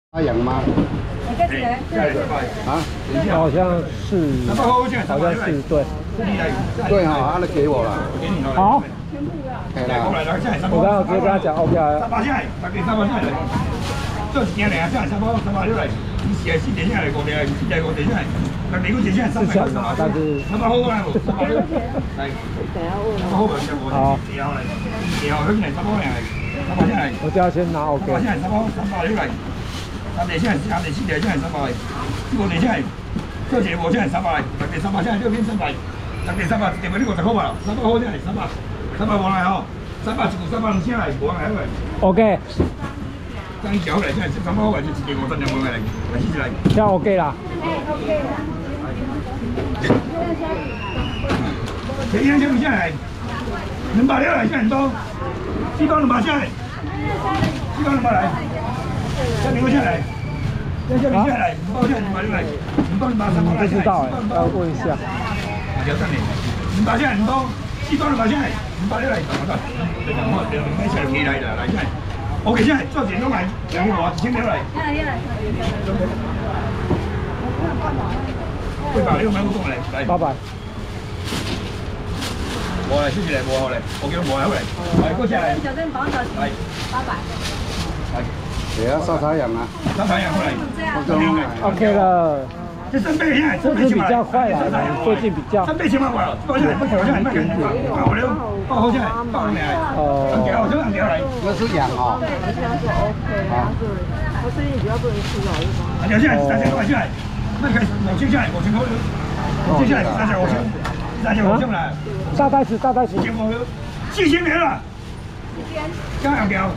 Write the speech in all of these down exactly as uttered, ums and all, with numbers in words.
阿阳吗？啊， 好像是，好像是对。 对哈，他都给我了。 好。 可以啦。 我刚刚直接跟他讲 OK 啊。 三百下来，大家三百下来，做一件两下，三百三百六来，你写四点下来，五点来，四点五点下来，那每个点下来三百三百， 但是三百好来不？三百六，来，三百好不？好。第二来，第二后面来三百两来，三百下来。 我就要先拿 OK。 三百下来，三百三百六来。 三点下来，三点四点下来三百，五点下来，这节五下来三百，六点三百下来六边三百，六点三百一点你五十块吧，三百块下来三百，三百往来吼，三百一股三百两下来往来好来。 OK。 这样交来下来三百块就一点五三两往来来，来起来。 这样 OK 啦。 哎 OK 啦。 这样下不下来，两百六来下很多，七包两百下来，七包两百来。 下面下来，下面下来，你包下来，你买来，你包你把三包来。 不知道哎，要问一下。 不要等你，你把下来，你包，一包你把下来，你把下来，怎么办？这两块两块下来起来的，来下来。OK， 下来做点东来，两块多，一千六来。 来来来。 八百六买不动来，来。 八百。 我来，谢谢来，我好来，我叫我来来，来过下来。来。 八百。 来。 对啊，烧太阳啊， 烧太阳过来 ，OK 了。 这三倍现在， 这是比较快了，最近比较。 三倍千万块了，报下来，报下来，报下来，报好了，报好下来，报上来。哦。两条，这两条来。 那是羊哦。 对，而且他说 OK， 他说他最近比较不能吃老是吗？ 两条下来，三千块下来，那开始五千下来，五千块，接下来三千五千，三千五千来。 大袋子，大袋子。 四千五，四千没了。加两条。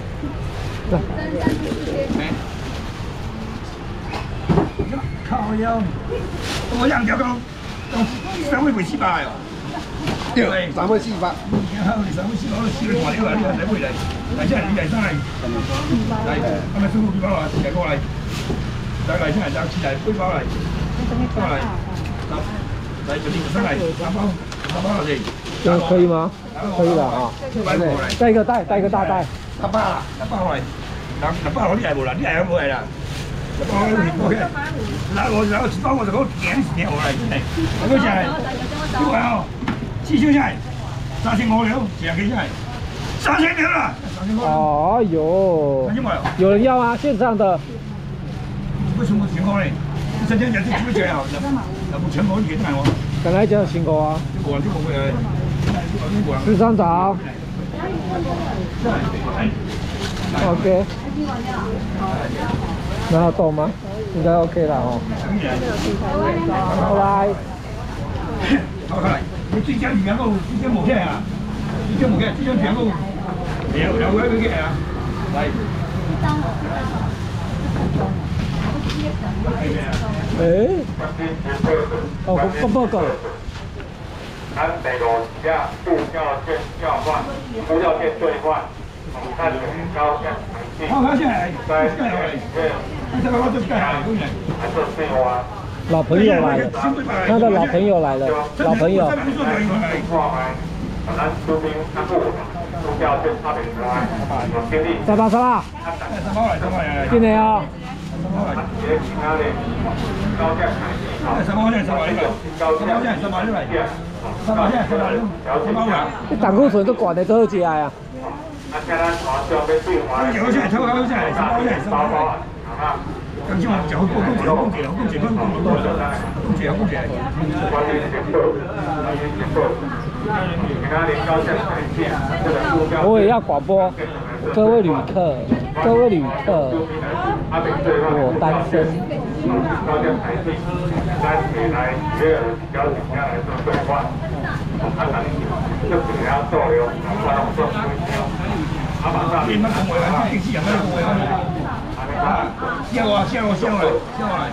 靠腰，我两条高，三位卖四百哦。 对，三位四百。 三位四百，我四个大条来，你来买来，来这你来上来，来，他们师傅几包啊？来过来，来来，现在来起来，几包来？过来，来就你上来，三包，三包了这。 这可以吗？可以了啊。带一个袋，带一个大袋。 三包啦，三包来。 三百，你来无啦？你来还无来啦？三百，我去。来我，然后一包我就讲点点我来，真系。我下来，你话哦，四千下来，三千五了，两个下来，三千了啦。 哎呦，有人要吗？线上的。 为什么情况呢？三千两千几块啊？那不全部你看我。 本来就辛苦啊。 我就不会来。 市场长。OK。 那要动吗？应该 OK 了哦。好来， 好来，你最佳里面个最佳模片啊，最佳模片，最佳片个，两两位个啊，来。 哎，哦，报报告。 南北路下布票券交换，布票券兑换。 看水高下， 好，好下来，盖下来，这个我就盖下来，过来。 老朋友来了，他的老朋友来了，老朋友。三八三八，进来啊！三八线，三八六，三八线，三八六来，三八线，三八六，三八六。你胆固醇都管得多起来啊！ 啊，现在华商要对华。 有些偷好些，什么些，什么些。刚才我讲好，讲讲讲讲讲讲讲讲讲讲。关于结构，关于结构，其他的高价产品，这个目标。 我也要广播，各位旅客，各位旅客，我单身。 高价产品，咱起来约邀请下来做兑换。 啊，咱就是要做了，我拢做推销。啊，马上你们讲话啊，电视有咩讲话啊？笑啊笑啊笑啊笑啊！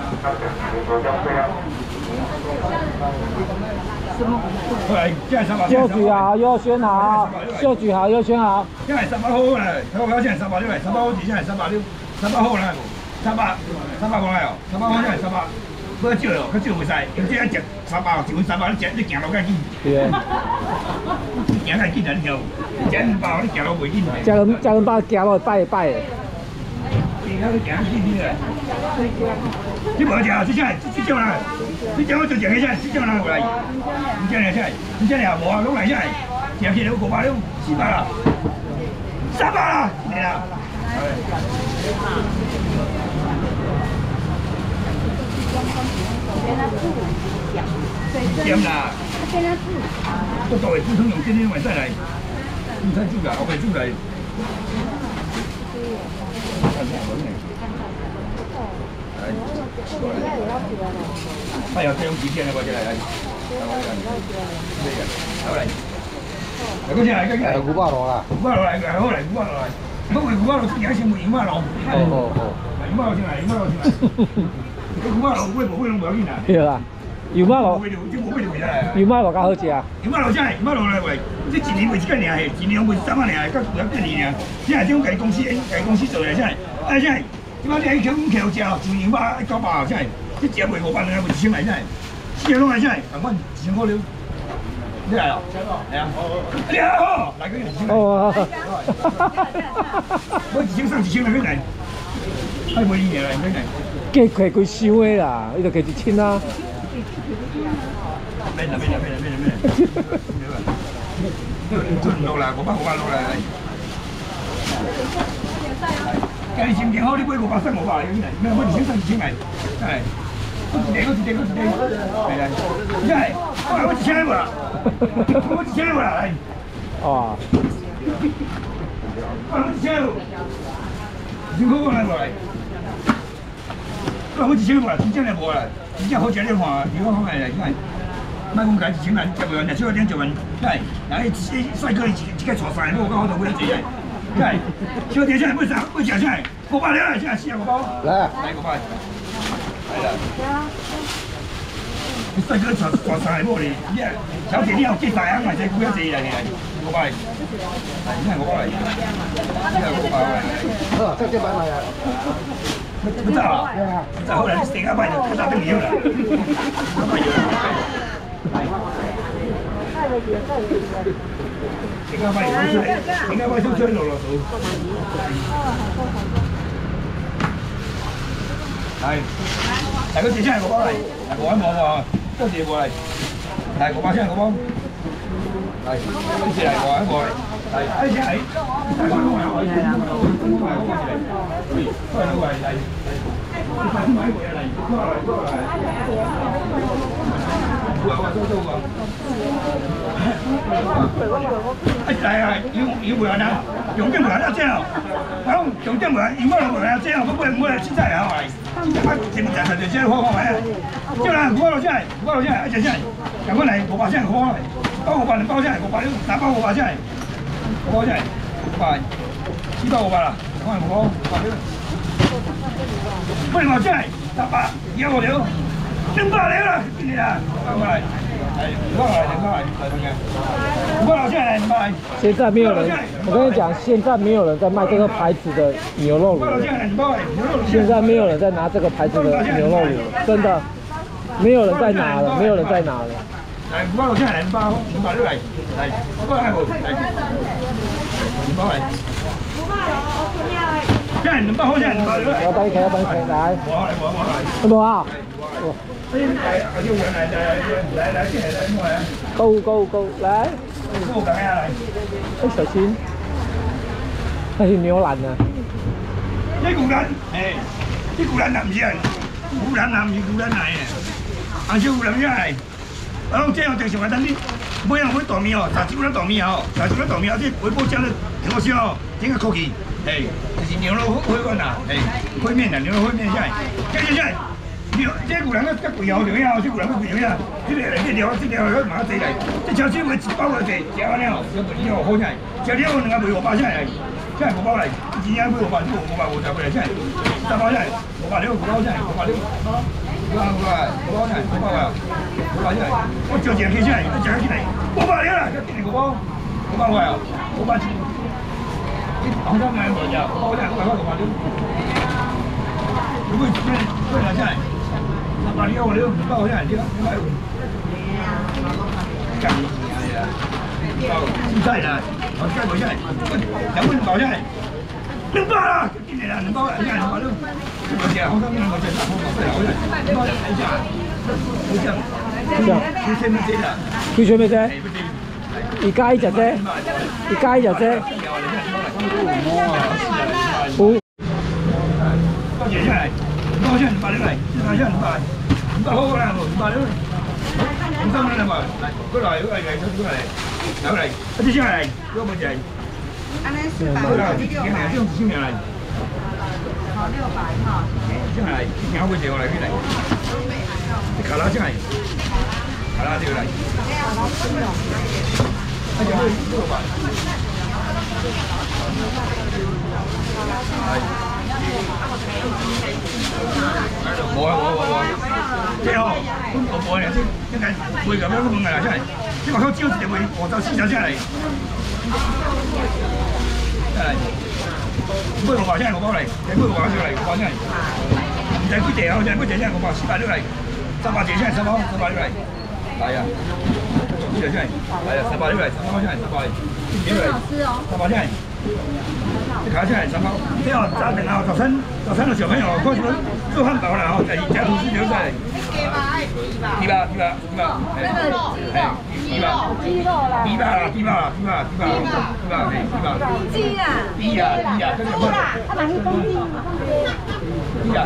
过来，现在三百。 秀举好，优选好，秀举好，优选好。 现在三百好来，头壳现在三百六来，三百好几现在三百六，三百好来无？三百，三百过来哦，三百好现在三百。 不少哦，较少袂使，因为这食三百，一份三百，你食你行路较紧。对。行较紧啊，你听有？食两百，你行路袂紧。 食两食两百，行路拜拜。 你你要去行去去嘞。你无食，这啥？这种啦，这种我就食个啥？这种啦过来，你这样啥？你这样无啊？拢来啥？食起来五百两，四百啦，三百啦，来啦。点啦。我作为普通用今天晚再来，你才煮啦，我未煮来。哎呀，这种几天的我就来来，好来，来过去来，过去来， 五百多啦， 五百多来，好来，五百多来，不为五百多，自己先问五百多。 哦哦哦， 五百多先来，五百多先来，五百多会不会拢不要紧啦？ 对啦，油马路， 这无会就袂来。 油马路较好食啊。 油马路啥？油马路来话，这一年卖一个尔嘿，一年卖三万尔，甲不要几年尔。现在这种家公司，家公司做的啥？啊啥？即摆你喺口口食哦，一年百九百啥？这食卖五百两，卖一千来啥？四个拢来啥？共阮一千块了。你来咯？来啊！你好，来个一千。 哦。 我一千送一千来，来。还卖伊来，来来。 计摕规箱的啦，伊就摕一千啊。 免啦免啦免啦免啦免啦。准落来，五百五百落来来。家己心情好，你买五百送五百，有来，免我一千送一千来，来。我一袋，我一袋，我一袋，来来，来，我我一千来无啦，我一千来无啦，来。 哦。 我一千来无，一千块我来无来。我一千来无啦，真正来无啦，真正好食你看，你看看来来，你看。卖讲家一千来，食袂完，若少一点食完，来，来，帅哥一一个带三个，我讲好多买一个。来，小弟现在买啥？买食啥？五百了，现在四十五包。 来， 来五百。来了。你帅哥带带三个某哩，你小姐你有几大行嘛？这几啊济来来，五百。来，你看五百来。你看五百来。 好，再见拜拜啊。 不走啊？不走好了，你先下摆就不打等你了。下摆就。先下摆就出来，先下摆就出来落落数。来，来个几千个包来，来五百毛毛，多几个来，来五百千个包，来，一起来五百毛来，来，一起来，来五百毛来，五百毛来，对，五百毛来，来，五百毛来，来，过来过来，我我做做个。哎来啊，有有袂完啊，重点袂完啊这样，啊，重点袂完，有冇人袂完这样，我买买来凊彩啊来，啊，全部食食就这好看买啊，叫人五百六钱，五百六钱，一只钱，赶快来五百钱，五百来，包五百两包钱，五百两，三包五百钱，五百钱，五百，四包五百啦，看五包，五百两，八百钱，三百，一五两，两百两啦，你啦，过来。 现在没有人，我跟你讲，现在没有人在卖这个牌子的牛肉卤，现在没有人在拿这个牌子的牛肉卤，真的，没有人在拿了，没有人在拿了。 来，五百六千来，五百，五百六来，来，五百来无，来，五百来。现在两百好，现在两百六来。 要帮你开，要帮你开，来。 我来，我我来。 什么啊？ 来，来，就来来来来进来来过来。 购物购物购物，来。 我赶下来。 哎，小心，那是牛腩呢。 这牛腩，哎，这牛腩哪不是？牛腩哪不是牛腩来的？啊，这牛腩啥来？啊，这样就是话等你买啊买大面哦，炸猪肉大面哦，炸猪肉大面哦，这微波酱的挺好吃哦，挺个口气，哎，就是牛肉烩饭呐，哎，烩面呐，牛肉烩面啥？这这这。牛，这牛腩个较贵哦，对呀，这牛腩个贵呀，这个这条这条个马仔来，这超市卖一包个济，食完了，这不了好菜，食了两个卖五百块来，这五百来，一斤卖五百，这五百五十块来，这三包菜，五百六，五百菜，五百六，五百五百，五百菜，五百啊，五百菜，我就这样起来，我这样起来，五百了啦，这一五包，五百块啊，五百七，你好像买无呀？五百菜，五百块，五百六，如果这这来菜。把你我六五包下来，你看，你看，干你娘的！包青菜呢？我再包下来，两份包下来， 两百啦，今年啦，两百啦，两百两，我吃，我讲你我吃啥？我吃啥？我吃，我吃啥？我吃，我吃，你吃没吃啦？ 佢做咩啫？而家就啫，而家就啫。好。 多謝出嚟，多謝兩百兩嚟，兩百兩百，兩百好啦，兩百兩，五十蚊兩百，嚟，過來，過嚟，過來，過來，一啲先嚟，嗰個就係。 安尼四百六，六百， 這種是咩嚟？ 好六百哈。 這嚟，幾好嘅嘢我嚟，幾嚟？啲卡拉真係，卡拉條嚟。哎呀，六百。冇啊冇冇冇，即係哦，我冇啊，即係一陣會咁樣問㗎啦，真係，即係話佢招時會我就試咗出嚟。唔該，我話真係我包嚟，你唔該我話出嚟，我話真係，唔使幾謝啊，真係幾謝真係我話四百都嚟，三百謝真係三百，三百都嚟，係啊，呢度真係，係啊，三百都嚟，三百真係三百，幾嚟？三百真係，啲卡真係三百，之後暫定啊，早餐早餐嘅小朋友開始做漢堡啦，哦，第二家廚師留下嚟。幾百？幾百？幾百？幾百？係幾百？雞肉啦，幾百啦，幾百啦，幾百，幾百，幾百，係幾百。雞啊！雞啊！雞啊！雞啦！他哪是公雞？雞啊！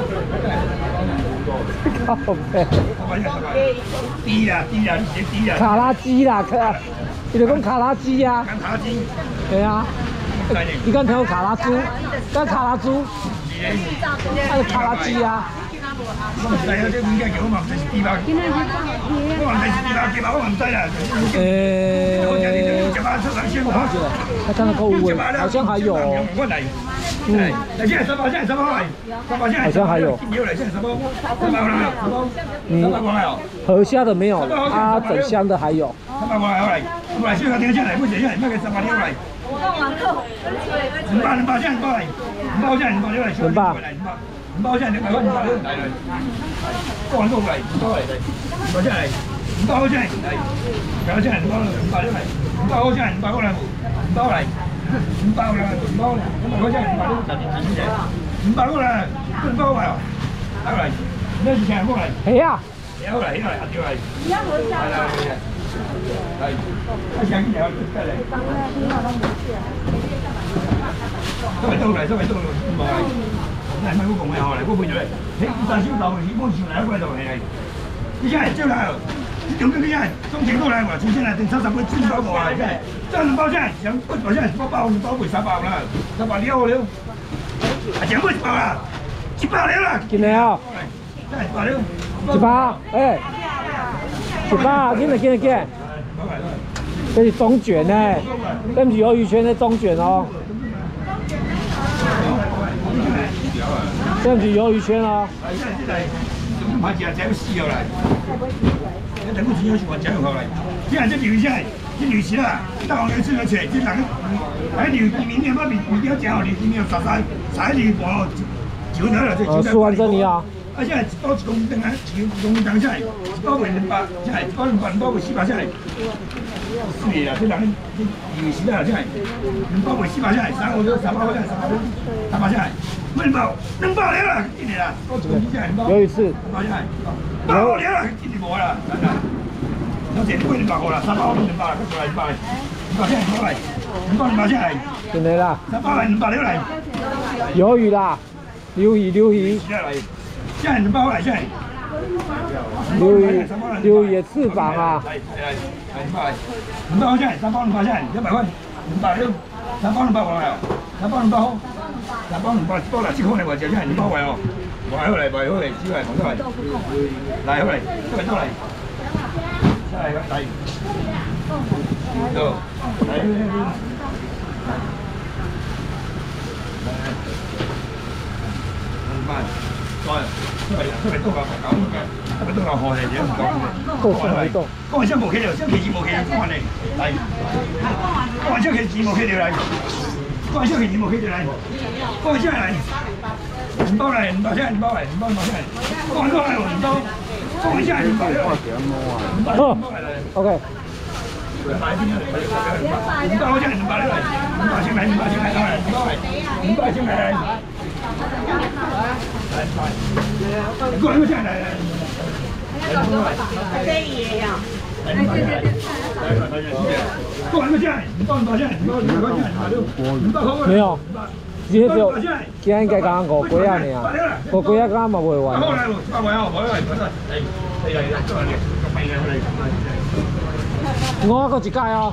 靠背。 雞啊！雞啊！你雞啊！ 卡拉雞啦，卡，你就講卡拉雞啊？ 卡拉雞。 對啊。你剛聽過卡拉豬？跟卡拉豬？係卡拉雞啊。 我唔知啊，即係點解叫我話唔使幾百？我話唔使幾百，幾百我唔使啦。 誒，他看到購物位，好像還有。 嗯，現在三包，現在三包來，三包現在好像還有。 有來，現在三包，三包來，三包，三包過來哦。 河蝦的沒有，啊，整箱的還有。 三包過來，過來，過來，現在點下來，不行，現在那個三包過來。兩包，兩包，現在兩包來，兩包現在兩包來，兩包。五包真係兩百蚊，五包都嚟嚟，個人都嚟，五包嚟嚟，五包真係，五包真係嚟，有真係五包啦，五包都嚟，五包真係五包啦，五包嚟，五包啦，五包，咁我真係五包都特別錢嘅，五包啦，五包嚟，嚟嚟，咩事情過嚟？ 係啊， 有嚟，有嚟，阿條嚟，係啦，係啊，係，一上有出嚟，都係都嚟，都係都嚟，唔係。係咪嗰個咪後嚟嗰個咗嚟？你大小豆，你幫上嚟一個就係，你真係招嚟，你點解你真係中情都嚟話，首先係定七十蚊千包個啊，真係真兩包真係想不包真係包包包回三包啦，三包了了，係兩蚊一包啦，一包了啦， 見你啊， 真係一包了， 一包，誒，一包，見嚟見嚟見，這是中卷呢，跟住魷魚圈的中卷哦。跟住魷魚圈咯。係，真係真係，咁買隻仔都試入嚟，你等佢轉咗全部仔入嚟。啲人即係真係，啲魚翅啦，得我哋出咗出嚟，啲人喺條魚面嘅嗰邊魚膠正，我哋見到實晒，曬住個照咗啦，即係。蘇灣珍妮啊！ 啊，真係多公定啊，公定真係多回兩百，真係多兩百多回四百真係。是啊，啲人啲魚翅啦，真係多回四百真係，三個都三百真係，三百都三百真係。兩包，兩包了啦，今年啦，我做幾隻兩包。 有一次。 包真係，包了啦，今年冇啦，真係。有時貴兩百個啦，三包兩包啦，過嚟兩包嚟，兩包真係過嚟，兩包兩包真係。 見你啦。 三包嚟兩包了嚟。 魷魚啦，溜魚溜魚。 真係兩包嚟真係。 溜魚溜魚嘅翅膀啊。 係係係兩包嚟，兩包真係，三包兩包真係，一百蚊，兩包了，三包兩包過嚟，三包兩包。三包兩包多啦，即可能話就一人兩包位哦，賣好嚟賣好嚟，只係同出嚟，嚟好嚟，都係多嚟，真係咁抵，到嚟呢邊，五萬，再出嚟出嚟多個九嘅，出嚟多個河嚟嘅唔講嘅， 多好多， 嗰個箱冇企條，箱旗子冇企條，講嚟嚟，嗰個箱旗子冇企條嚟。嗰個箱旗子冇企條嚟，嗰個箱嚟，唔包嚟，唔包箱，唔包嚟，唔包唔包箱嚟，嗰個嚟唔包，嗰個箱唔包嚟，唔包唔包嚟嚟。 OK。 百斤来，五百块钱，五百来，五百先来，五百先来，来，五百，五百先来来。来来，过来过来来来。 这也要。 来，五百来，来来来，过来过来，五百五百先，五百五百块钱，五百块。 没有。今天只有，今天应该刚刚五几啊尔，五几啊刚刚嘛卖完。 好来，八块哦，八块，快点，来，来来来，过来，过来来来。 我还有一届哦。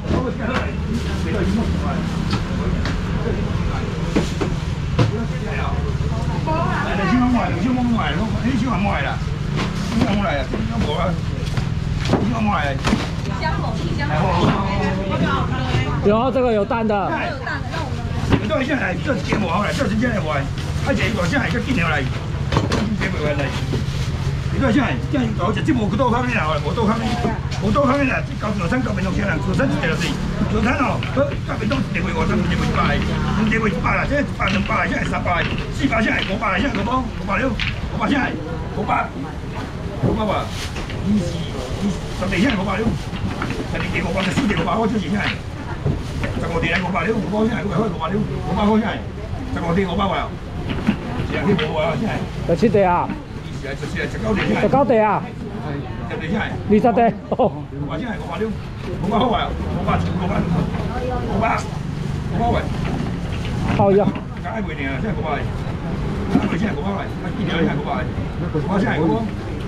来来，先买买，先买买，你先买买啦，先买来啊，先无啊，先买来。香某一香某。 有这个有蛋的。 有蛋的，那我们。 你到现在这节目好来，这时间来玩，而且我现在个今年来，节目来来。你到现在，这样搞就这无多方面啦，无多方面，无多方面啦，搞早餐搞面东西啦，早餐一个就是早餐哦，好，搞面东一个月五十，一个月一百，一个月一百啦，这一百两百，现在三百，四百现在五百，现在五百，五百了，五百现在五百，五百吧，二十，二十地现在五百了，十二地五百，十四地五百，我就是现在。十五地来五百了，五百现在五百块五百了，五百块现在，十五地五百块哦，这样去五百现在。 十七地啊。 十九地现在。 十九地啊。 十地现在。 二十地。哦。 五百现在五百了，五百块五百五百五百五百块。 好呀。 加一倍呢，现在五百，加一倍现在五百块，一年现在五百，五百现在五百，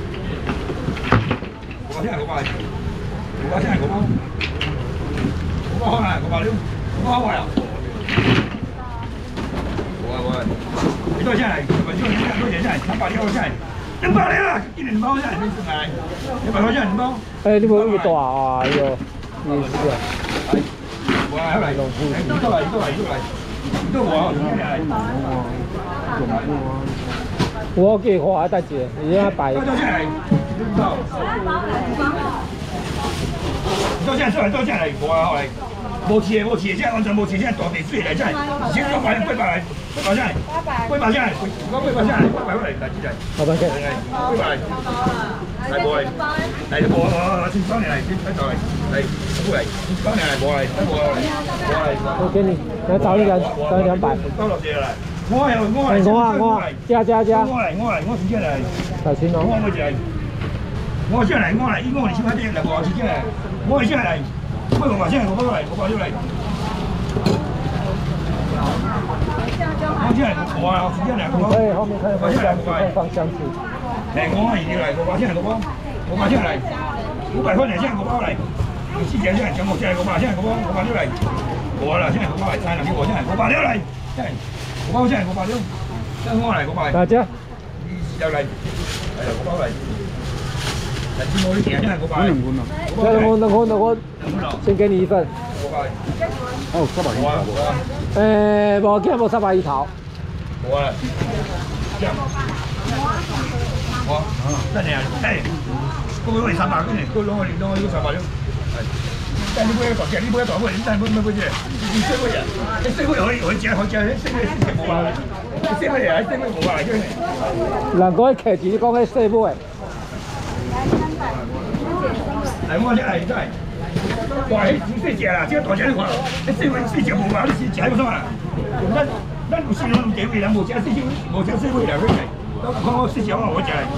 五百现在五百，五百现在五百。五百块啦，五百了，五百块啊！五百块，你多少钱来？我就你多少钱来？三百六块钱，两百了，一年包下来没出来，两百块钱两包。 哎，你无那么大啊？哎呦，你是啊？ 我来来，你过来，你过来，你过来，你过我，你来。 我给花大姐，你要摆。 多少钱来？到。多少钱出来？多少钱来？五啊，好来。无饲的，无饲的，现在完全无饲，现在大地水来，现在先九百，八百来，八百现在，八百现在，我八百现在，八百过来，来进来。 好吧，给。 八百来，来无来，来无无无，先包年来，先来找来，来过来，包年来无来，来无来，无来。 我给你，来找你两，找你两百。 到落地来，我来，我来， 我啊我加加加。 我来，我来，我直接来。 小心哦。 我我来，我先来，我来，一我你先快点来，我直接来，我先来。我五百现在五百来，五百六来。我现在五百，时间来五百。 可以，后面可以放箱子，可以放箱子。 哎，五百二来，五百现在五百，五百现在来，五百块钱现在五百来，四千现在全部现在五百，现在五百，五百六来，五百了，现在五百，三两千五现在五百六来，现在五百现在五百六，现在五百来五百。 大家。 又来，来五百来。来，今我你点现在五百。 两分两分两分。先给你一份。 哦，三百一头。 诶，无见无三百一头。 无啊。这样。我，真係啊，誒，嗰個係三百幾年，嗰兩個兩個要三百六。但係你買大隻，你買大隻，你但係買買隻，你細個人，你細個人可以可以食，可以食，細個先食冇啊，細個人喺細個冇啊，真係。 人講客氣，你講迄細尾。 嚟我只嚟真係。哇！你細隻啦，即係大隻你看，你細個細隻冇啊，你細隻冇啥。咱咱有細個地位，咱無食細隻，無食細個人去食。看我細隻我我食嚟。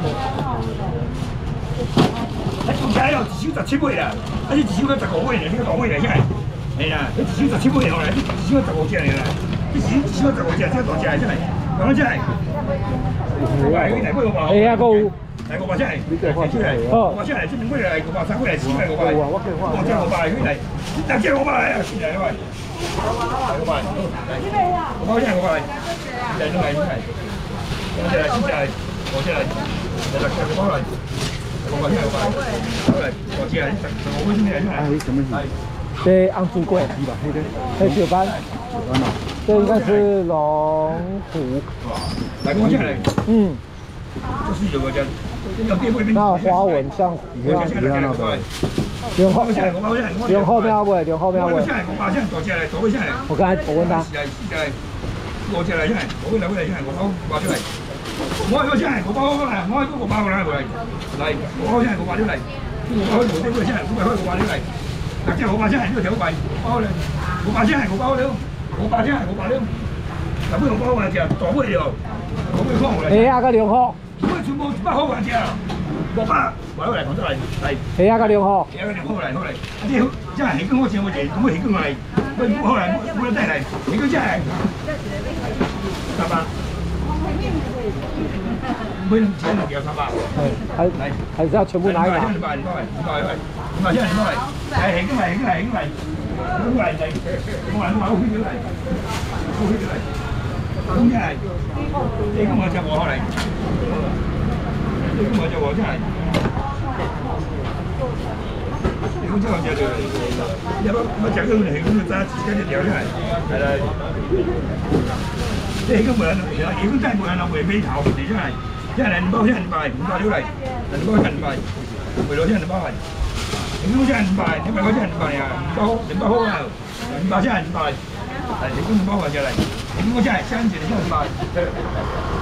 係。你家有一手十七尾啦，啊你一手到十五尾啦，你個大尾嚟先係。係啦，你一手十七尾後來，你一手十五隻嚟啦，你一手十五隻，即係大隻嚟先係。講真係。係，你嚟幾個包？ 係啊，個。 嚟個包先係，出嚟，個包先係，出面嗰嚟個包，三個嚟，四個嚟個包，我隻個包嚟，佢嚟，兩隻個包嚟啊，先嚟喂，嚟個包，嚟，個包先係個包嚟，嚟都嚟都嚟，我隻嚟，先隻嚟，我隻嚟，嚟嚟個包嚟，個包先係個包嚟，嚟，我隻嚟，十五蚊先嚟出嚟，係什麼魚？ 這昂珠貴，黑雪斑，這應該是龍虎， 嚟我隻嚟， 嗯。 就是有個隻， 那花紋像一樣一樣那個。連後連後面位，連後面位。我剛才我問他。 我隻嚟先係，我嗰兩個嚟先係，我包掛出嚟。我係嗰先係，我包過嚟，我係嗰個包過嚟過嚟。嚟，我先係我掛出嚟。我包開門啲嗰先係，我係開我掛出嚟。 六只五百只，你個條位包咧，五百只係五百了，五百只係五百了，嗱，尾五百萬隻，大尾了，大尾看我嚟。 蝦啊，個兩號。 尾全部一百好萬隻，五百，買落嚟，講出嚟，嚟。 蝦啊，個兩號。 蝦個兩號嚟，好嚟，即係即係魚羹我請我哋，咁啊魚羹嚟，喂好嚟，冇得帶嚟，魚羹真係。三百。每人錢兩三百。 還還是要全部拿一拿。 兩百，兩百，兩百，兩百，兩百，兩百，嚟魚羹嚟，魚羹嚟，魚羹嚟，魚羹嚟嚟，我嚟我嚟，我去嚟，我去嚟，咁真係，呢個我就我嚟。呢個就話真係，呢個真係就係，一個我食嗰個係咁樣揸自己隻條出嚟，係啦。呢個冇人，呢個真係冇人攞回尾頭嚟出嚟，一係兩包，一係兩包，五包料嚟，兩包一係兩包，回來一係兩包係，呢個真係兩包，呢個真係兩包啊，兩包兩包好啊，兩包真係兩包，係呢個兩包就嚟，呢個真係三隻兩包。